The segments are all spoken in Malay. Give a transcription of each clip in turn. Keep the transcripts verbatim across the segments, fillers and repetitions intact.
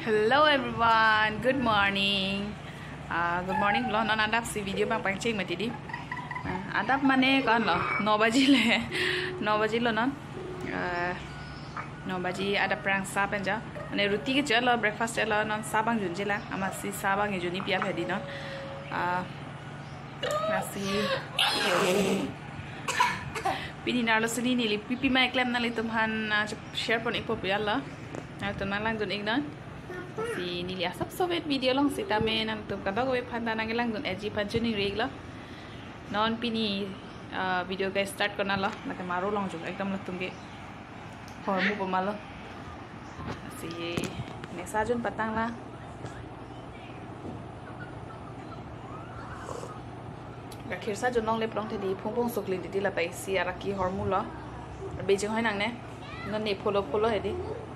Hello everyone, good morning. Uh, good morning lo non adap si video bang pang ching mati di. Uh, adap mane kan lo nine baji le nine baji lo non. Uh, nine baji adap perang sa penja. Mane ruti ke je lo breakfast lo non sa bang jun je la. Ama si sa bang juni pia phedi non. Uh, nasi pini nalo sini ni li pipi mai klem na li tumhan share pon ipo pia la. Nah, teman lang dun ignan. Si nili asap sovet video lang si tame nang tum kada go phanda nang lang dun eji panchuni regla. Non pini video guys start karna la nate maro long jug ekdam la tumge hormu pamalo. Si ne sajun patang la. Gakhir sajun long le plong thedi phung phung suklin di la pai si araki hormu la. Beijing hoi nang ne. Non ne follow follow hedi.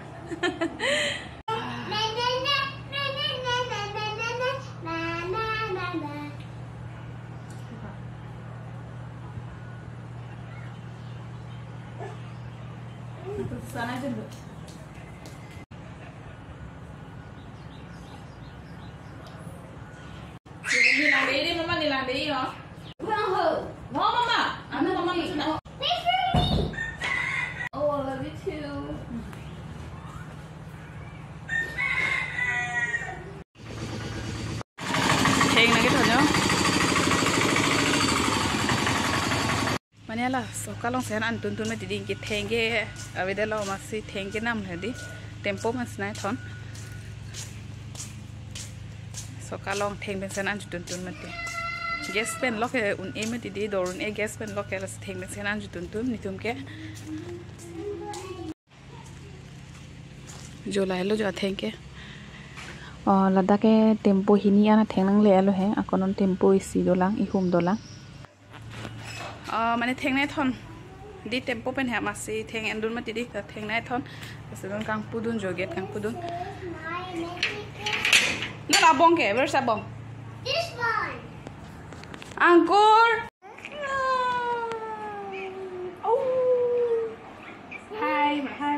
Sana aja dulu. Nilang diri, mama nilang diri ya. No mama, anu mama nak. Oh, I love you too. Theng lagi tu nyo. Mana lah, so kalau saya nak tuntun macam ini kita thengge, awalnya lah masih thengge nam lagi, tempo masih naik thon. So kalau theng saya nak tuntun macam, gas pen lock ya, un em macam ini, dorun eh gas pen lock ya, las theng saya nak tuntun, ni tuh ke? Jual lo jual thengge. Oh, lada ke tempo ini ana theng nang le lo he, aku non tempo isi dolang, ihum dolang. Mana theng naik thon di tempo pen ya masih theng endun mati di theng naik thon sebelum kang pudun joget kang pudun nggak abong ke where's abong this one angkur oh hai hai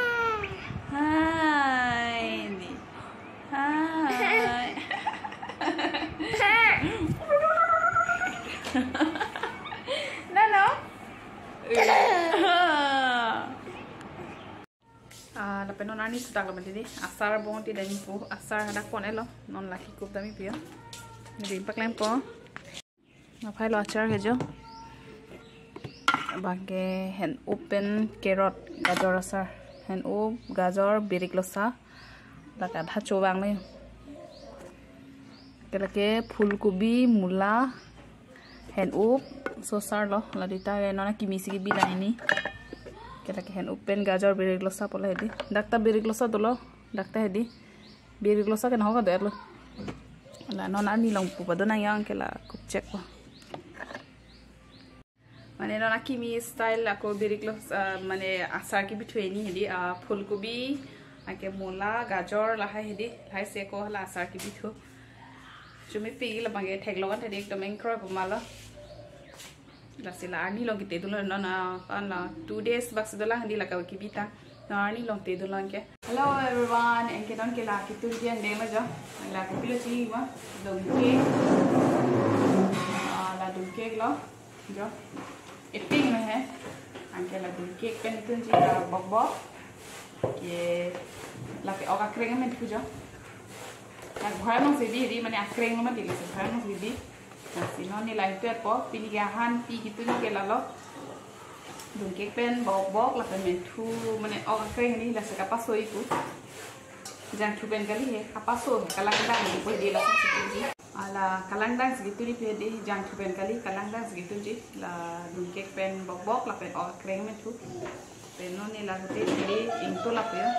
hai ni hai ah, dapat non ani sudah kalau macam ni, asar bong ti dan pu, asar ada pon elo, non laki kup dami pia, ni impak lempo, ngapai lo acar kejo, bangke hen open carrot, gajor asar, hen up, gajor, birik losa, lakat hacu bang ni, kelake fulgobi, mula, hen up, sosar lo, ladita ya nona kimisi ki bila ini. Kita kehen open gajor birik losa pola hedi. Dakta birik losa dulu, dakta hedi. Birik losa kan hoga deh lo. Lah nona ni long pupa dona yang kela kucek po. Mane nona kimi style aku birik losa mane asar ki bitu ini hedi. Fulgobi, ake mula gajor lah hedi. Lah seko lah asar ki bitu. Cuma pergi lah bangke tag logan hedi ekdom engkroy pemala. Dah sila ani long kita dulu nona kan lah two days baks dulu handi lah kau kibita nani long te dulu ke. Hello everyone, engke don ke lah kita dia demo jo lah kupilo sih mah dongke ah lah dongke lo jo eating में है engke lah dongke kan itu sih lah bok bok ke lah ke orang kering में tu jo lah bukan nong sedih di mana kering mah di sini bukan nong sedih. Nasi non ni lain tu apa? Pilih gahan, pi gitu ni ke lalu. Dungkek pen bok bok lah pen mentu mana orang kering ni lah sekapa so itu. Jangan tu pen kali he, apa so? Kalang dang ni boleh dia lah segitu je. Ala kalang dang segitu ni pede jangan tu pen kali kalang dang segitu je. Lah dungkek pen bok bok lah pen orang kering mentu. Pen non ni lah tu pilih itu lah ya.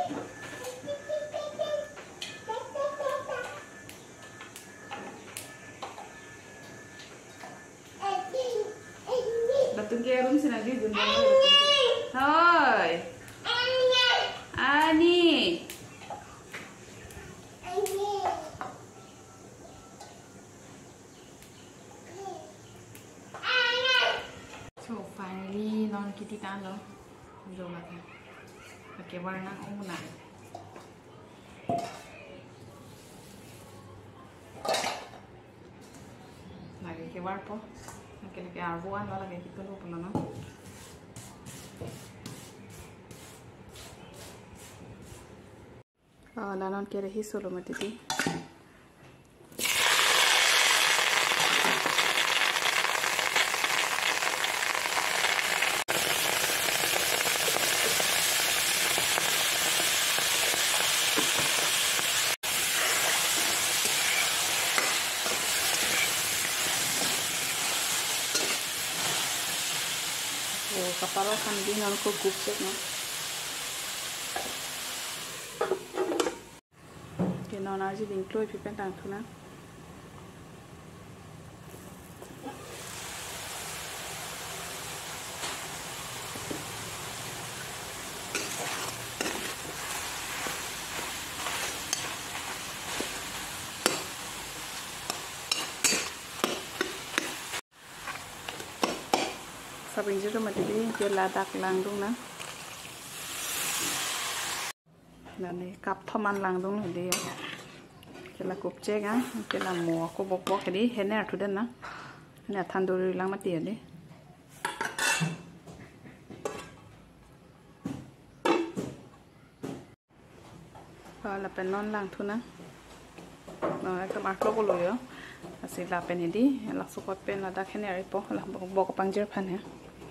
Tunggu room sini lagi dulu. Hai. Ani. So finally non kita tan lo. Jom lagi. Pakai warna ungu nak. keluar po. Mungkin lagi arbuan lah lagi kita lupa lah no. Oh, lanon kira hisul mati ti. Kaparo kan din ang ko cook no. Kino na ji ding kloi pipen tang thuna. Sabing jero mati di dia ladak langdung na. Nani kap thoman langdung di ya. Kela kupce ga, kela mo ko bok bok di hene atu den na. Hene thanduri lang mati di. Pala penon lang tu na. No, ka maklo ko lo yo. Asi la pen di, la sukot pen ladak hene ari po, la bok bok pangjer phan ya.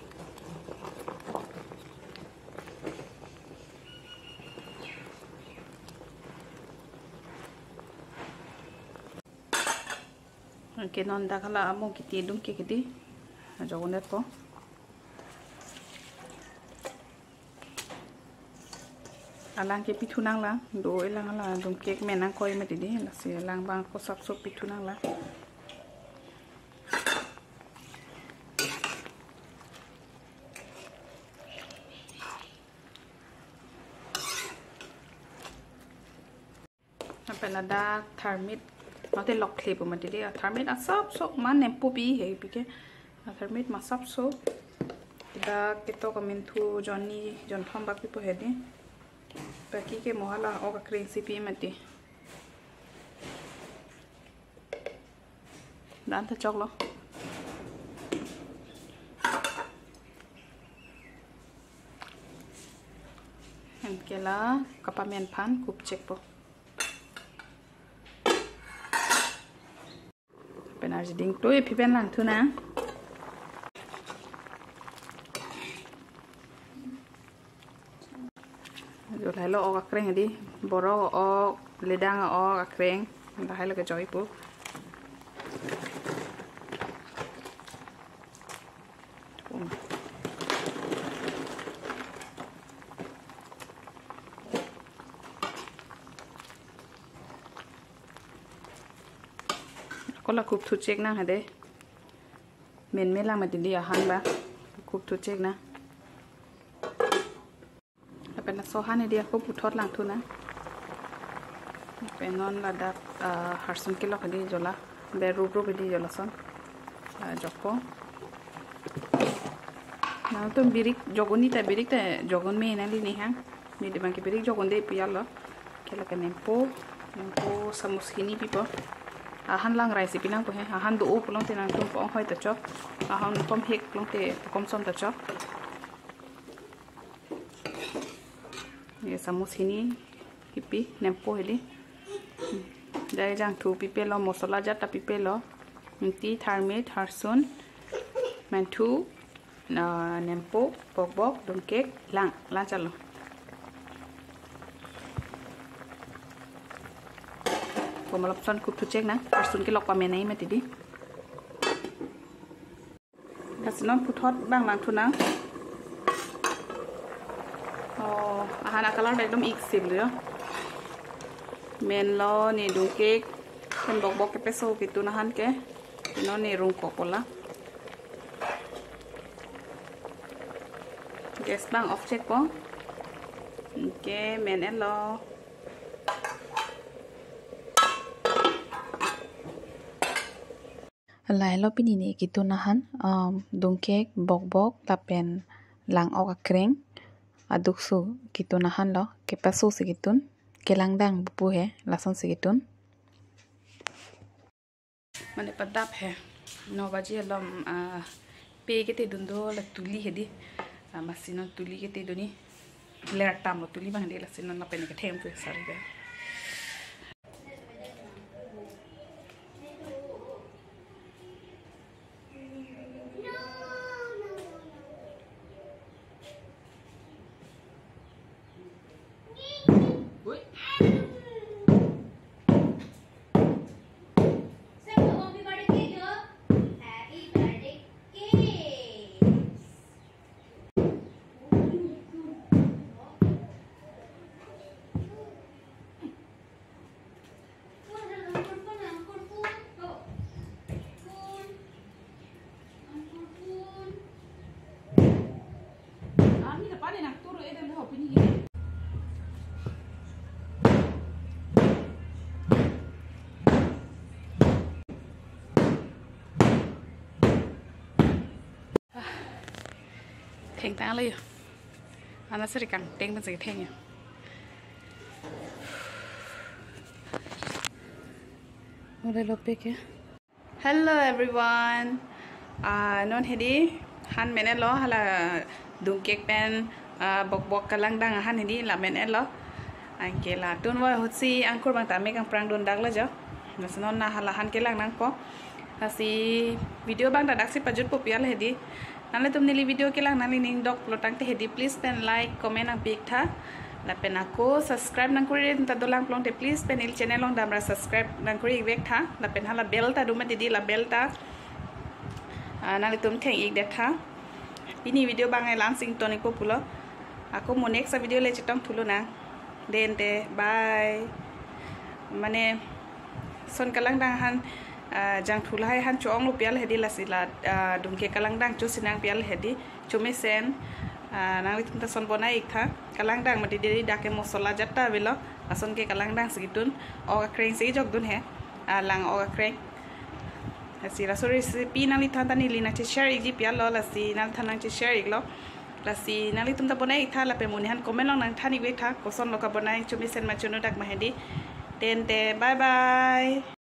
Ke non da kala amo kiti dung ke kiti jogonet po alang ke pitunang la do elang la dung kek menang koi mati di la si lang bang ko sap so pitunang la sampai ada thermit Mati lock clip mati dia thermit asap so man nempo bi he pike thermit masap so da kito komentu Johnny John thom bak pipo he de baki ke mohala o ka recipe mati dan ta choklo hen kela kapamen phan kup check po Penarji ding tu e pipen lang tu na. Jod hai lo ok akreng di, boro ok ledang ok akreng, dah hai lo ke joy pu. Kola kup tu cek na hade men mela mati dia han ba kup tu cek na apa na so han dia ko puthot lang tu na penon la dak harsun kilo khadi jola be ru ru di jola son jokko na to birik jogoni ta birik ta jogon me na li ni ha me de bang ke birik jogon de pialo kela ke nempo nempo samus hini pipo ahan lang rice pinang ko he ahan do o long te nang tum pong hoi ta chok ahan pom hek long te kom som ta chok ye samus hini pipi nempo heli dai jang thu pipe lo masala jata pipe lo minti thermit harsun mantu na nempo bok bok dum kek lang lang chalo Pemalap son kup tu cek na, harsun ke lok pamen ai mati di. Kasinon puthot bang lang tu na. Oh, ahan akalar ekdom ik sim lyo. Men lo ni dung kek, ken bok bok ke peso gitu nahan ke, ino ni rung kopola. Gas bang off cek po. Oke, men elo. Lai lo pini ni gitu nahan um dungkek bok bok lapen lang ok akreng aduk su gitu nahan lo ke pasu sigitun ke langdang bupu he lason sigitun mane padap he nine baji halam pe ke te dundo la tuli hedi masino tuli ke te doni ler tam tuli bang de la sino na pen ke them pe sari ga Theng tang lagi, anak seri kang teng pun segi theng ya. Mulai lopek ya. Hello everyone, ah non hedi han menen lo hala dung kek pen bok bok kalang dang han hedi la menen lo. Angke la tun wa hutsi angkur bang tame kang prang don dak la jo. Nasonon na hala han kelang nang po. Asi video bang dadak si pajut popial hedi. Nanti tuh nili video kilang nanti ning dok pelotang teh hedi please pen like comment ang big tha la pen aku subscribe nang kuri ta dolang plong te please pen il channel long damra subscribe nang kuri big tha la pen hala bell ta duma didi la bell ta nanti tum theng ik det tha ini video bangai langsing toni ko pulo aku mau next video le chitong thulo na den te bye mane son kalang dang han jang thulai han chong lu pial hedi la sila dungke kalang dang chu sinang pial hedi chu Mesen nang litum ta son bonai ik tha kalang dang mati deri dake mosola jatta velo ason ke kalang dang sigitun o kreng sigi jok dun he lang o kreng asi la sori pi nang li thanta ni lina che share ik ji pial lo la si nang thanang che share ik lo la si nang litum ta bonai ik tha la pe muni han comment long nang thani we tha koson lo ka bonai chu Mesen ma chunu dak ma hedi den te bye bye.